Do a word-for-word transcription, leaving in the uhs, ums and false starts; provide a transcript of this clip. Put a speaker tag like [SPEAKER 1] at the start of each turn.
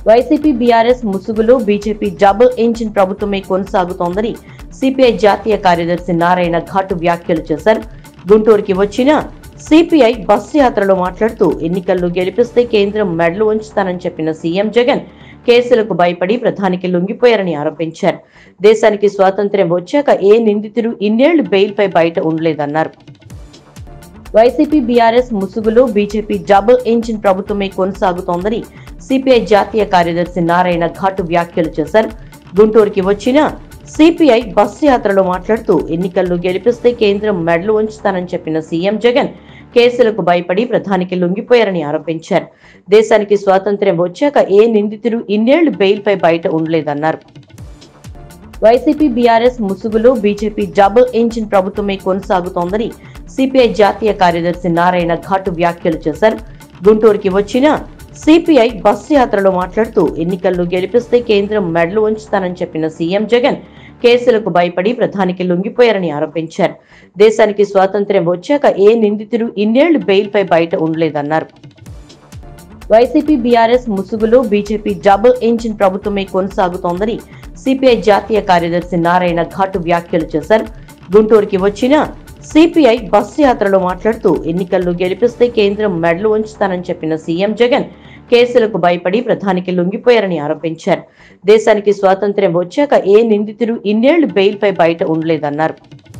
[SPEAKER 1] YCP BRS ముసుగులో BJP double engine ప్రభుత్వమే కొనసాగుతోందని సిపిఐ జాతీయ కార్యదర్శి నారాయణ ఘాటు వ్యాఖ్యలు చేశారు. గుంటూరుకి వచ్చిన సిపిఐ బస్సు యాత్రలో మాట్లాడుతూ ఎన్నికల్లో గెలిపిస్తే కేంద్రం మెడలు ఉంచుతానని చెప్పిన సీఎం జగన్ కేసులకు భయపడి ప్రధానికి లొంగిపోయారని ఆరోపించారు. దేశానికి స్వాతంత్ర్యం వచ్చాక ఏ నిందితుడు ఇన్నేళ్లు బెయిల్పై బయట ఉండలేదన్నారు. వైసీపీ బీఆర్ఎస్ ముసుగులో బీజేపీ డబుల్ ఇంజిన్ ప్రభుత్వమే కొనసాగుతోందని సిపిఐ జాతీయ కార్యదర్శి నారాయణ ఘాటు వ్యాఖ్యలు చేశారు. గుంటూరుకి వచ్చిన సిపిఐ బస్సు యాత్రలో మాట్లాడుతూ ఎన్నికల్లో గెలిపిస్తే కేంద్రం మెడలు ఉంచుతానని చెప్పిన సీఎం జగన్ కేసులకు భయపడి ప్రధానికి లొంగిపోయారని ఆరోపించారు. దేశానికి స్వాతంత్ర్యం వచ్చాక ఏ నిందితుడు ఇన్నేళ్లు బెయిల్పై బయట ఉండలేదన్నారు. వైసీపీ బీఆర్ఎస్ ముసుగులో బీజేపీ డబుల్ ఇంజిన్ ప్రభుత్వమే కొనసాగుతోందని సిపిఐ జాతీయ కార్యదర్శి నారాయణ ఘాటు వ్యాఖ్యలు చేశారు. గుంటూరుకి వచ్చిన సిపిఐ బస్సు యాత్రలో మాట్లాడుతూ ఎన్నికల్లో గెలిపిస్తే కేంద్రం మెడలు ఉంచుతానని చెప్పిన సీఎం జగన్ కేసులకు భయపడి ప్రధానికి లొంగిపోయారని ఆరోపించారు. దేశానికి స్వాతంత్ర్యం వచ్చాక ఏ నిందితుడు ఇన్నేళ్లు బెయిల్పై బయట ఉండలేదన్నారు. వైసీపీ బీఆర్ఎస్ ముసుగులో బీజేపీ డబుల్ ఇంజిన్ ప్రభుత్వమే కొనసాగుతోందని సిపిఐ జాతీయ కార్యదర్శి నారాయణ ఘాటు వ్యాఖ్యలు చేశారు. గుంటూరుకి వచ్చిన సిపిఐ బస్సు యాత్రలో మాట్లాడుతూ ఎన్నికల్లో గెలిపిస్తే కేంద్రం మెడలు ఉంచుతానని చెప్పిన సీఎం జగన్ కేసులకు భయపడి ప్రధానికి లొంగిపోయారని ఆరోపించారు. దేశానికి స్వాతంత్ర్యం వచ్చాక ఏ నిందితుడు ఇన్నేళ్లు బెయిల్పై బయట ఉండలేదన్నారు.